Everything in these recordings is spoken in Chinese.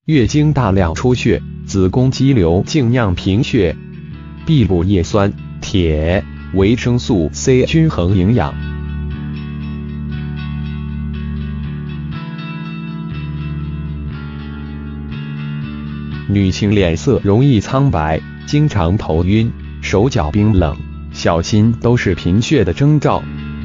月经大量出血，子宫肌瘤静酿贫血。秘鲁叶酸、铁、维生素 C 均衡营养。女性脸色容易苍白，经常头晕，手脚冰冷，小心都是贫血的征兆。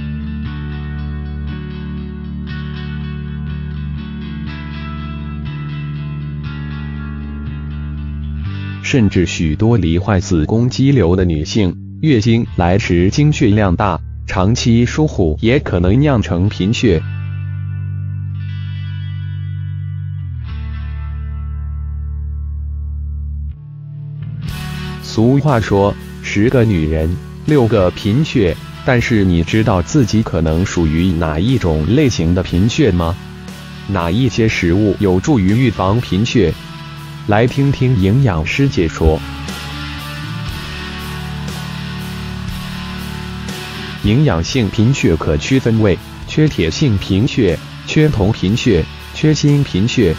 甚至许多罹患子宫肌瘤的女性，月经来时经血量大，长期疏忽也可能酿成贫血。俗话说，10个女人6个贫血，但是你知道自己可能属于哪一种类型的贫血吗？哪一些食物有助于预防贫血？来听听营养师解说。营养性贫血可区分为缺铁性贫血、缺铜贫血、缺锌贫血。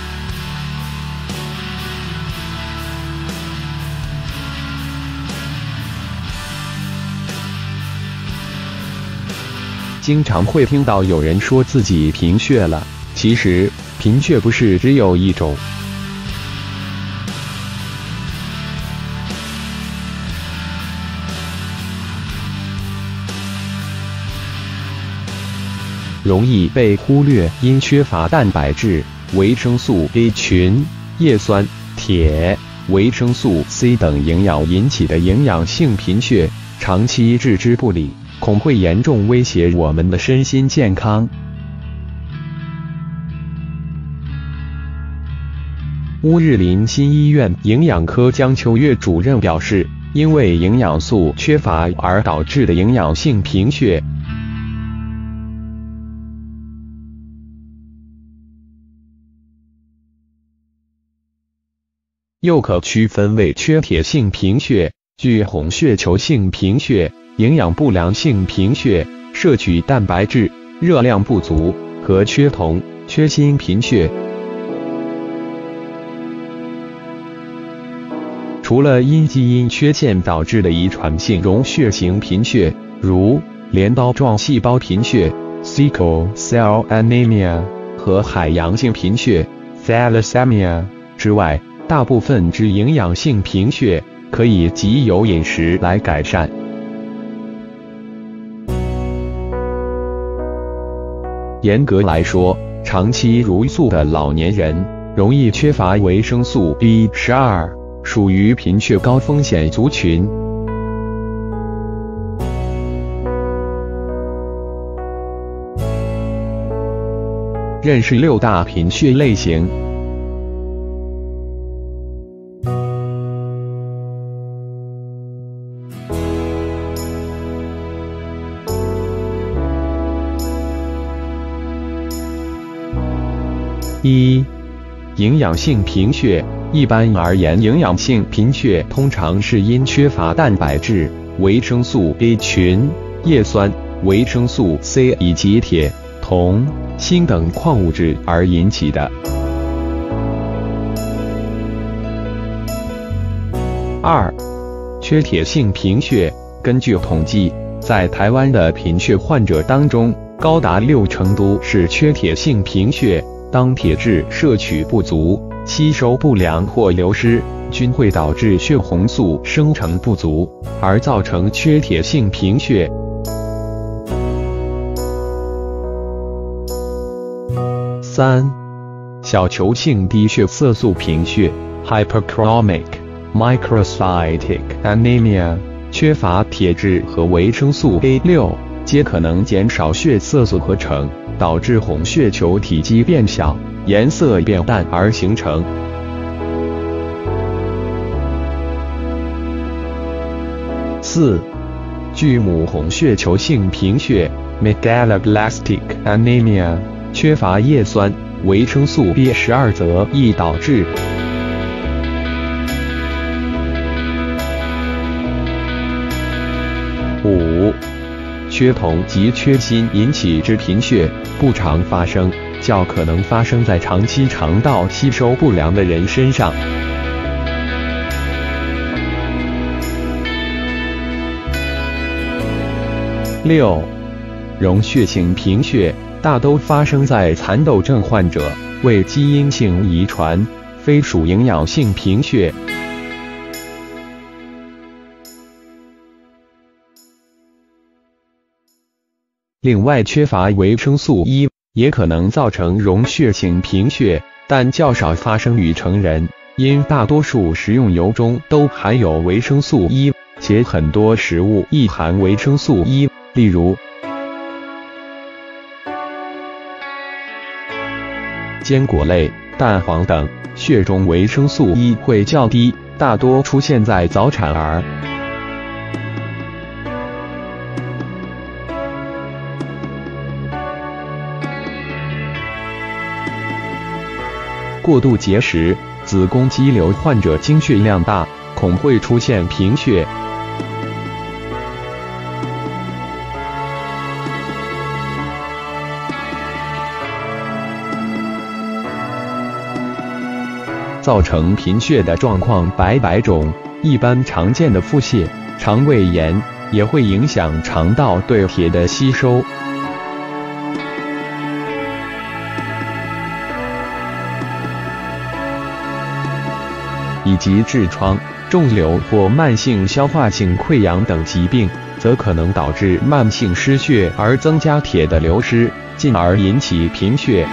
经常会听到有人说自己贫血了，其实贫血不是只有一种。容易被忽略因缺乏蛋白质、维生素 A 群、叶酸、铁、维生素 C 等营养引起的营养性贫血，长期置之不理，恐会严重威胁我们的身心健康。乌日林新医院营养科江秋月主任表示，因为营养素缺乏而导致的营养性贫血，又可区分为缺铁性贫血、巨红血球性贫血、营养不良性贫血、摄取蛋白质、热量不足和缺铜、缺锌贫血。除了因基因缺陷导致的遗传性溶血型贫血，如镰刀状细胞贫血 （Sickle Cell Anemia） 和海洋性贫血 （Thalassemia） 之外，大部分之营养性贫血可以藉由饮食来改善。严格来说，长期茹素的老年人容易缺乏维生素 B12， 属于贫血高风险族群。认识6大贫血类型。1、营养性贫血。一般而言，营养性贫血通常是因缺乏蛋白质、维生素 A 群、叶酸、维生素 C 以及铁、铜、锌等矿物质而引起的。2、缺铁性贫血。根据统计，在台湾的贫血患者当中，高达60%都是缺铁性贫血。当铁质摄取不足、吸收不良或流失，均会导致血红素生成不足，而造成缺铁性贫血。3、小球性低血色素贫血 （Hyperchromic Microcytic Anemia） 缺乏铁质和维生素 A6， 皆可能减少血色素合成，导致红血球体积变小、颜色变淡而形成。4、巨母红血球性贫血 （Megaloblastic Anemia） 缺乏叶酸、维生素 B12 则易导致。5、 缺铜及缺锌引起之贫血不常发生，较可能发生在长期肠道吸收不良的人身上。6. 溶血性贫血大都发生在蚕豆症患者，为基因性遗传，非属营养性贫血。另外，缺乏维生素 E 也可能造成溶血性贫血，但较少发生于成人，因大多数食用油中都含有维生素 E， 且很多食物亦含维生素 E， 例如坚果类、蛋黄等。血中维生素 E 会较低，大多出现在早产儿。过度节食、子宫肌瘤患者经血量大，恐会出现贫血。造成贫血的状况百种，一般常见的腹泻、肠胃炎也会影响肠道对铁的吸收。以及痔疮、肿瘤或慢性消化性溃疡等疾病，则可能导致慢性失血而增加铁的流失，进而引起贫血。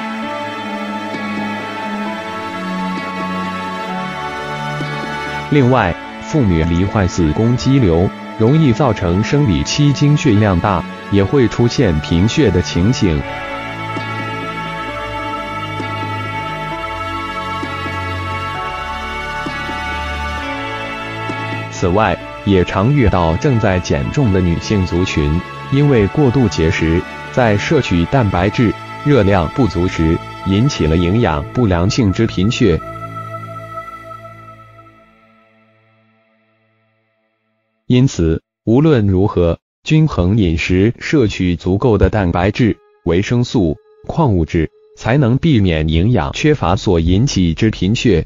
另外，妇女罹患子宫肌瘤，容易造成生理期经血量大，也会出现贫血的情形。此外，也常遇到正在减重的女性族群，因为过度节食，在摄取蛋白质、热量不足时，引起了营养不良性之贫血。因此，无论如何，均衡饮食，摄取足够的蛋白质、维生素、矿物质，才能避免营养缺乏所引起之贫血。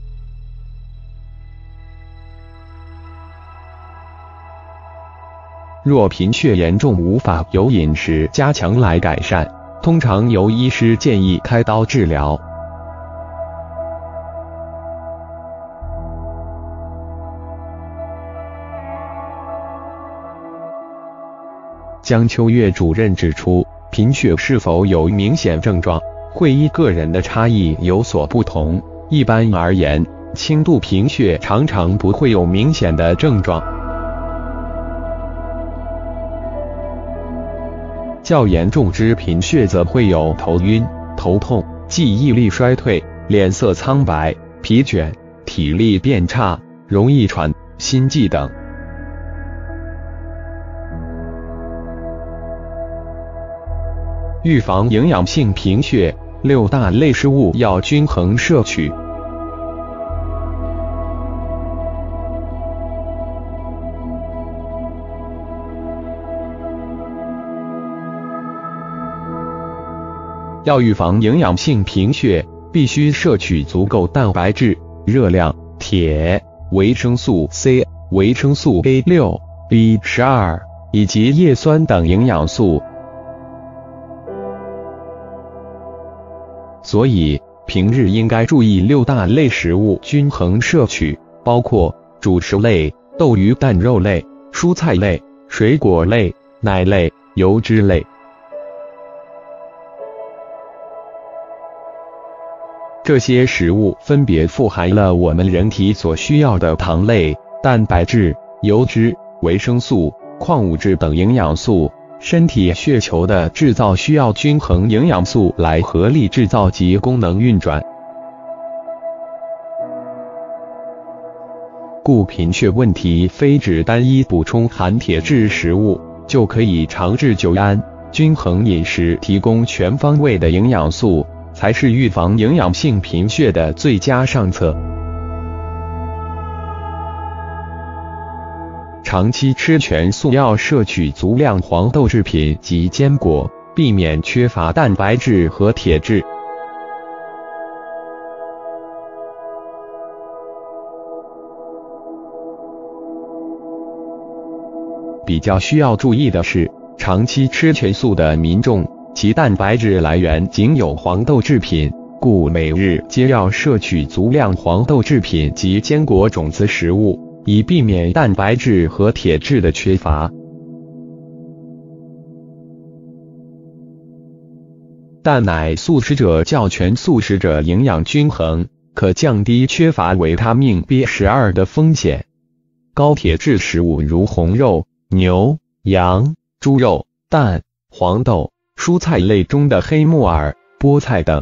若贫血严重无法由饮食加强来改善，通常由医师建议开刀治疗。江秋月主任指出，贫血是否有明显症状，会依个人的差异有所不同。一般而言，轻度贫血常常不会有明显的症状。较严重之贫血则会有头晕、头痛、记忆力衰退、脸色苍白、疲倦、体力变差、容易喘、心悸等。预防营养性贫血，6大类食物要均衡摄取。要预防营养性贫血，必须摄取足够蛋白质、热量、铁、维生素 C、维生素 A6、B12 以及叶酸等营养素。所以，平日应该注意6大类食物均衡摄取，包括主食类、豆鱼蛋肉类、蔬菜类、水果类、奶类、油脂类。这些食物分别富含了我们人体所需要的糖类、蛋白质、油脂、维生素、矿物质等营养素。身体血球的制造需要均衡营养素来合力制造及功能运转。故贫血问题非指单一补充含铁质食物就可以长治久安，均衡饮食提供全方位的营养素，才是预防营养性贫血的最佳上策。 长期吃全素要摄取足量黄豆制品及坚果，避免缺乏蛋白质和铁质。比较需要注意的是，长期吃全素的民众，其蛋白质来源仅有黄豆制品，故每日皆要摄取足量黄豆制品及坚果种子食物，以避免蛋白质和铁质的缺乏。蛋奶素食者较全素食者营养均衡，可降低缺乏维他命 B12 的风险。高铁质食物如红肉、牛、羊、猪肉、蛋、黄豆、蔬菜类中的黑木耳、菠菜等。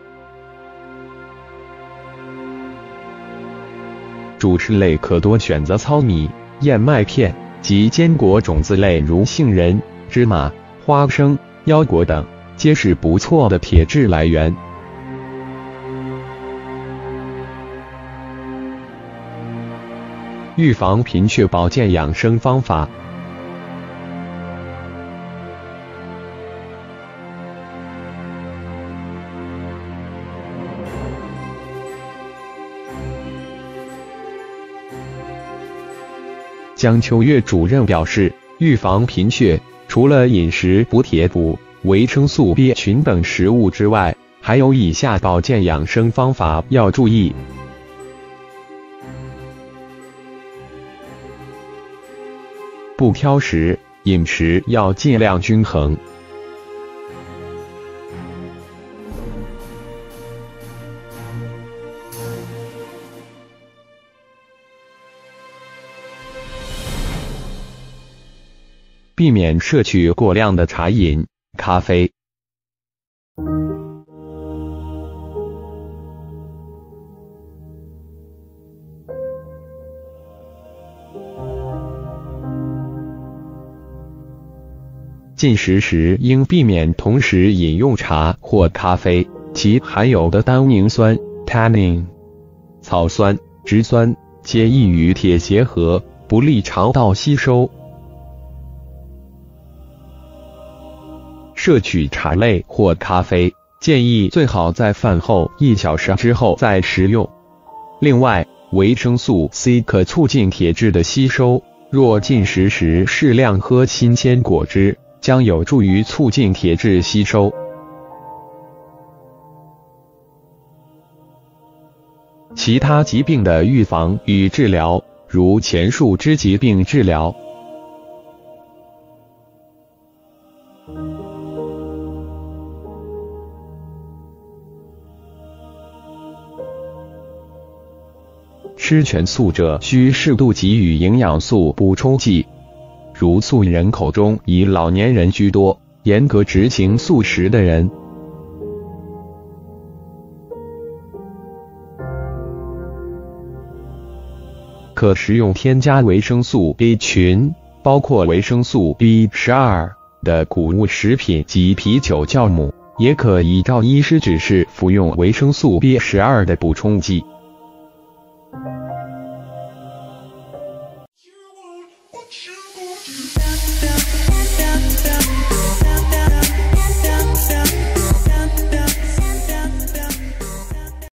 主食类可多选择糙米、燕麦片及坚果种子类如杏仁、芝麻、花生、腰果等，皆是不错的铁质来源。预防贫血保健养生方法。江秋月主任表示，预防贫血，除了饮食补铁补、维生素 B 群等食物之外，还有以下保健养生方法要注意。不挑食，饮食要尽量均衡。避免摄取过量的茶饮、咖啡。进食时应避免同时饮用茶或咖啡，其含有的单宁酸 tannin、草酸、植酸皆易与铁结合，不利肠道吸收。摄取茶类或咖啡，建议最好在饭后1小时之后再食用。另外，维生素 C 可促进铁质的吸收，若进食时适量喝新鲜果汁，将有助于促进铁质吸收。其他疾病的预防与治疗，如前述之疾病治疗。吃全素者需适度给予营养素补充剂。如素人口中以老年人居多，严格执行素食的人，可食用添加维生素 B 群，包括维生素 B12 的谷物食品及啤酒酵母，也可依照医师指示服用维生素 B12 的补充剂。 What you gonna do?